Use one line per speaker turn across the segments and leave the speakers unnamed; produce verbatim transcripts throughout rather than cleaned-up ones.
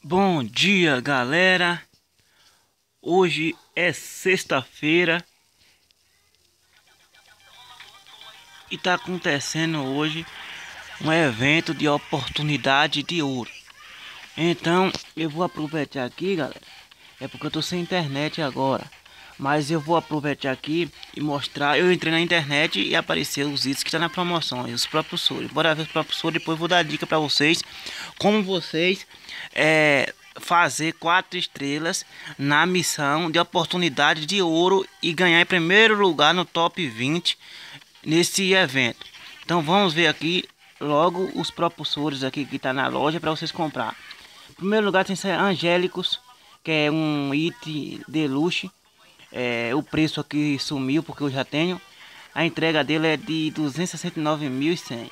Bom dia, galera. Hoje é sexta-feira e tá acontecendo hoje um evento de oportunidade de ouro. Então, eu vou aproveitar aqui, galera. É porque eu tô sem internet agora, mas eu vou aproveitar aqui e mostrar. Eu entrei na internet e apareceu os itens que tá na promoção e os propulsores. Bora ver os propulsores, depois eu vou dar dica para vocês como vocês é fazer quatro estrelas na missão de oportunidade de ouro e ganhar em primeiro lugar no top vinte nesse evento. Então vamos ver aqui logo os propulsores aqui que tá na loja para vocês comprar. Em primeiro lugar tem esse Angélicos, que é um item deluxe. É, o preço aqui sumiu porque eu já tenho. A entrega dele é de duzentos e sessenta e nove mil e cem.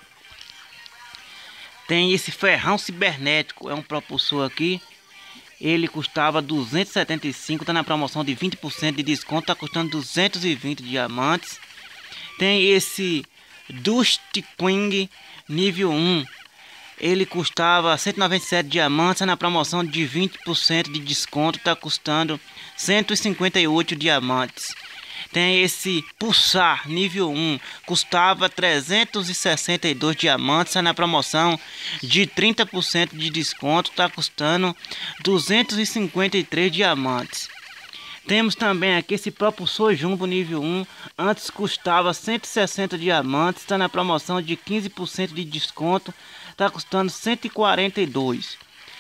Tem esse ferrão cibernético, é um propulsor aqui. Ele custava duzentos e setenta e cinco, tá na promoção de vinte por cento de desconto, tá custando duzentos e vinte diamantes. Tem esse Dust King nível um. Ele custava cento e noventa e sete diamantes, tá na promoção de vinte por cento de desconto, tá custando cento e cinquenta e oito diamantes. Tem esse Pulsar nível um, custava trezentos e sessenta e dois diamantes, tá na promoção de trinta por cento de desconto, tá custando duzentos e cinquenta e três diamantes. Temos também aqui esse propulsor Jumbo nível um, antes custava cento e sessenta diamantes, está na promoção de quinze por cento de desconto, está custando cento e quarenta e dois.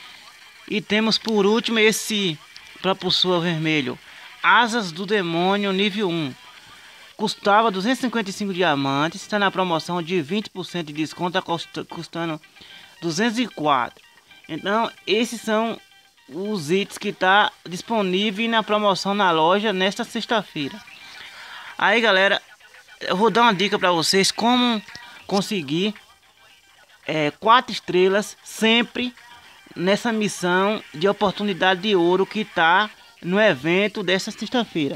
E temos por último esse propulsor vermelho, Asas do Demônio nível um, custava duzentos e cinquenta e cinco diamantes, está na promoção de vinte por cento de desconto, está custando duzentos e quatro. Então esses são os itens que está disponível na promoção na loja nesta sexta-feira. Aí, galera, eu vou dar uma dica para vocês como conseguir é, quatro estrelas sempre nessa missão de oportunidade de ouro que está no evento desta sexta-feira.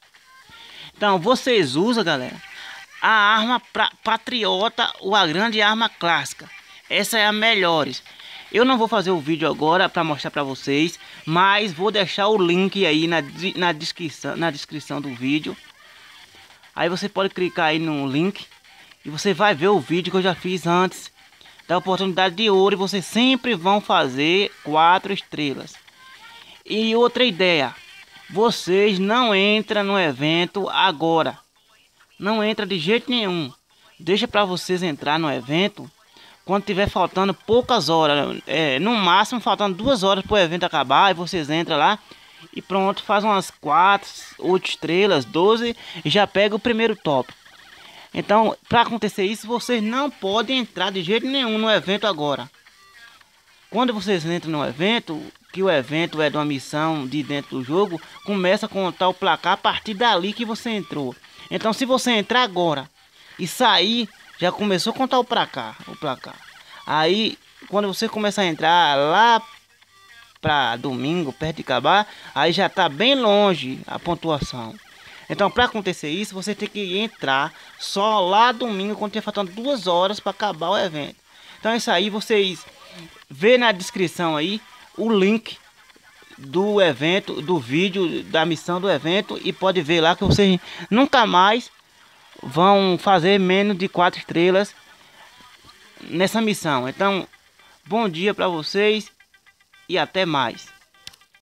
Então vocês usam, galera, a arma pra, patriota ou a grande arma clássica. Essa é a melhor. Eu não vou fazer o vídeo agora para mostrar para vocês, mas vou deixar o link aí na, na, descrição, na descrição do vídeo. Aí você pode clicar aí no link e você vai ver o vídeo que eu já fiz antes da oportunidade de ouro, e vocês sempre vão fazer quatro estrelas. E outra ideia, vocês não entram no evento agora, não entra de jeito nenhum. Deixa para vocês entrar no evento quando tiver faltando poucas horas, é, no máximo faltando duas horas para o evento acabar, e vocês entram lá e pronto, faz umas quatro, oito estrelas, doze e já pega o primeiro top. Então, para acontecer isso, vocês não podem entrar de jeito nenhum no evento agora. Quando vocês entram no evento, que o evento é de uma missão de dentro do jogo, começa a contar o placar a partir dali que você entrou. Então, se você entrar agora e sair, já começou a contar o placar, o placar. Aí, quando você começa a entrar lá para domingo, perto de acabar, aí já está bem longe a pontuação. Então, para acontecer isso, você tem que entrar só lá domingo, quando tiver faltando duas horas para acabar o evento. Então, é isso aí, vocês vê na descrição aí o link do evento, do vídeo, da missão do evento, e pode ver lá que vocês nunca mais vão fazer menos de quatro estrelas nessa missão. Então, bom dia para vocês e até mais.